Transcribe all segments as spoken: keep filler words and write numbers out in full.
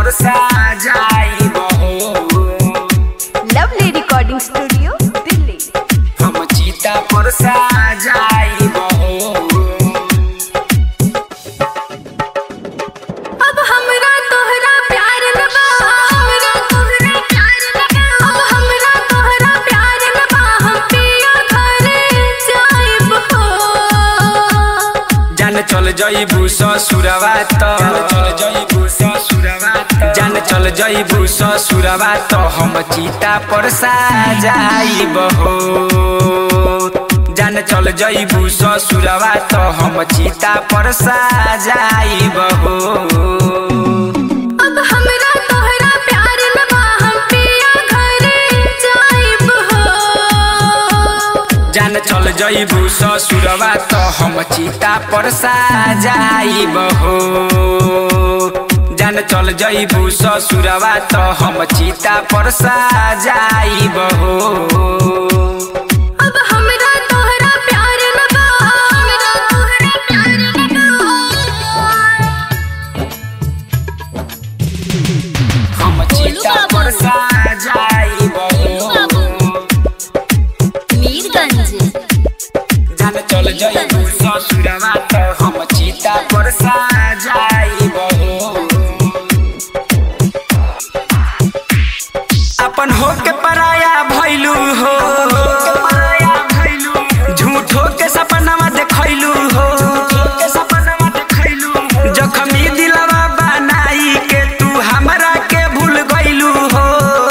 परसा जाइब हो। Lovely recording studio Delhi. हम चीता परसा जाइब हो। अब हमरा तोहरा प्यार लबा, हमरा तोहरा प्यार लबा, अब हमरा तोहरा प्यार लबा, हम पिया घरे जाइब हो। जान चल जइबू ससुरवा त चल जइबू ससुरवा त जान चल जइबू ससुरवा त हम चीता परसा जाइब हो। जान चल जइबू ससुरवा त हम चीता परसा जाइब हो। अब हमरा तोहरा प्यार लबा, हम पिया घरे जाइब हो। जान चल जइबू ससुरवा त हम चीता परसा जाइब हो। जान चल जइबू ससुरवा त हम चीता परसा जाइब हो। अब हमरा तोहरा प्यार लबा, हमरा तोहरा प्यार लबा, हम चीता परसा जाइब हो। मीरगंज। जान चल जइबू ससुरवा त हम चीता परसा जाइब हो। अपन होके पराया भइलू हो, झूठो के सपनावा देखैलू हो, जखमी दिलवा बनाई के तू हमरा के भूल गइलू हो।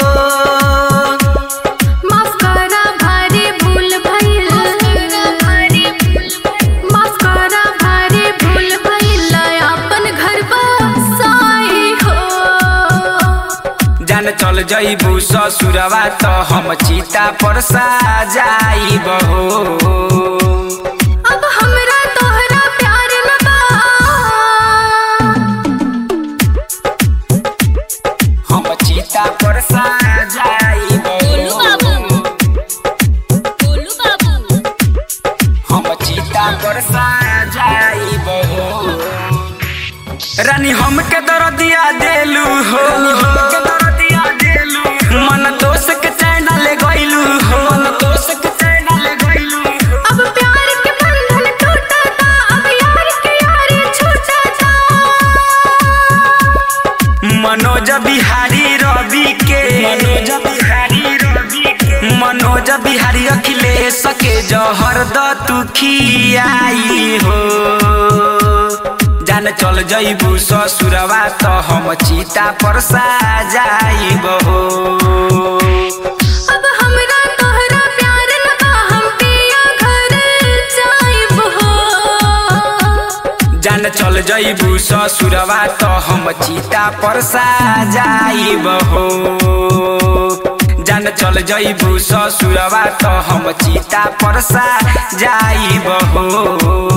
माफ करा भारी भूल भइल, माफ करा भारी भूल भइल, अपन घर बसाई हो। जान चल जइबू ससुरवा त हम चीता परसा जाइब हो। अब हमरा तोहरा प्यार लबा, हम चीता परसा जाइब हो। हम चीता परसा जाइब हो। रानी हमके दर्दिया देलू हो, मन दोष के चैन ले गइलू हो। अब प्यार के बंधन टूटा था, अब यार के यारी छूटा था। मनोज बिहारी रवि के मनोज बिहारी अखिलेश के जहर द तू खियाई हो। जान चल जइबू ससुरवा त हम चीता परसा जाइब हो। अब हमरा तोहरा प्यार लबा, हम पिया घरे जाइब हो। जान चल जइबू ससुरवा त हम चीता परसा जाइब हो। जान चल जइबू ससुरवा त हम चीता परसा जाइब हो।